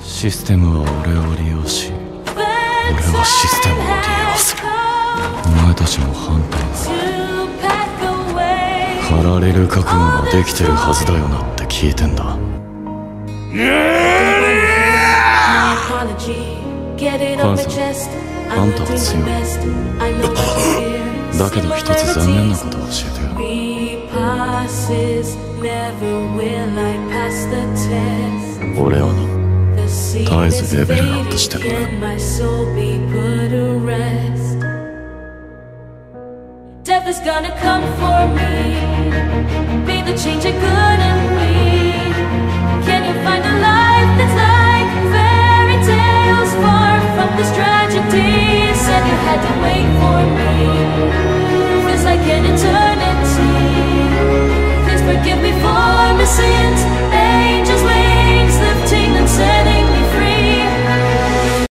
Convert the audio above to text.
システムは俺を利用し、俺はシステムを利用する。お前たちも反対だ。駆られる覚悟ができてるはずだよなって聞いてんだ。カンさん、あんたは強い。だけど一つ残念なことを教えてやる。俺はな、絶えずレベルアップしてる。Death is gonna come for me, be the change it